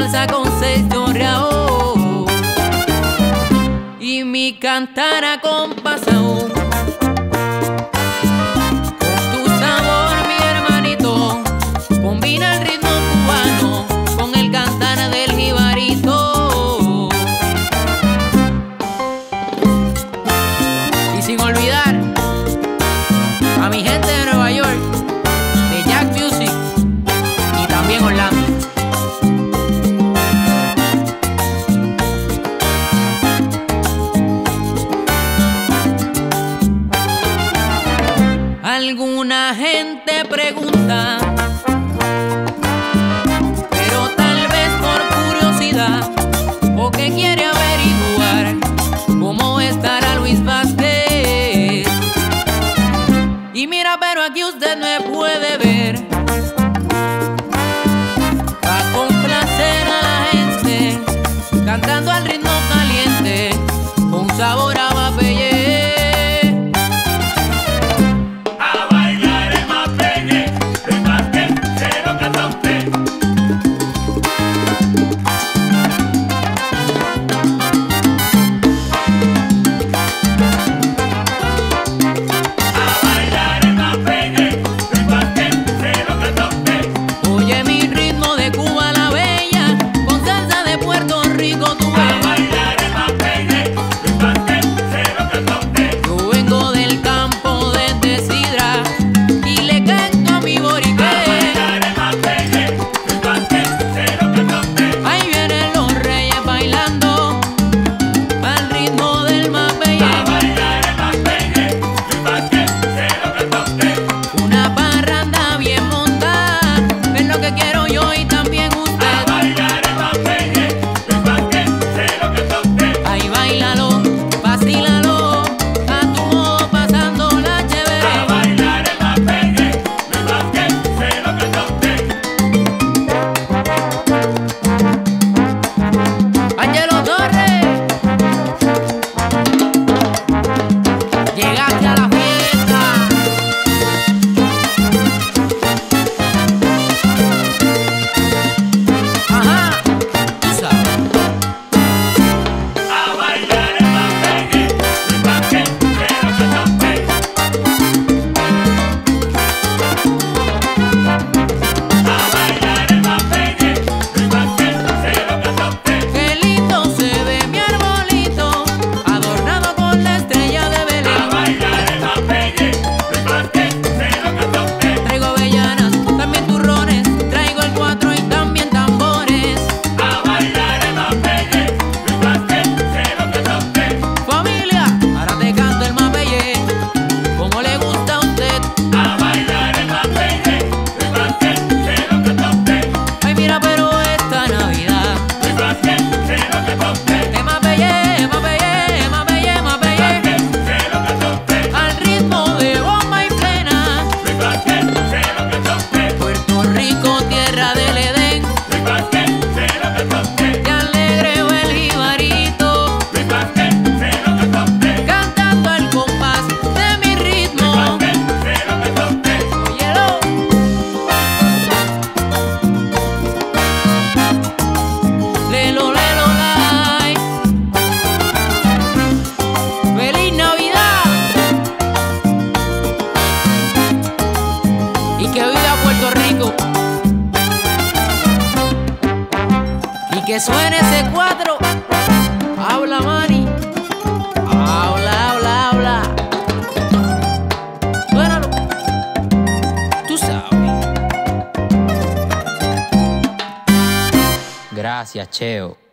salsa con 6 chorreao y mi cantar acompasado. Con tu sabor, mi hermanito, combina el ritmo cubano con el cantar del jibarito. Y sin olvidar a mi gente de Nueva York, de Jack Music y también Orlando. Alguna gente pregunta, pero tal vez por curiosidad o que quiere averiguar cómo estará Luis Vázquez. Y mira, pero aquí usted me puede ver pa' complacer a la gente, cantando al ritmo caliente con sabor a Mapellé. Que suene ese 4. Habla, Mani. Habla. Suénalo. Tú sabes. Gracias, Cheo.